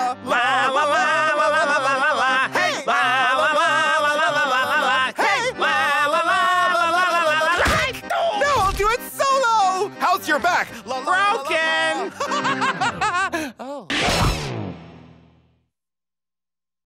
La la la la la la la la. Hey, la la la la la la la la. Hey, la la la la la la la la. Now I'll do it solo. How's your back? Broken.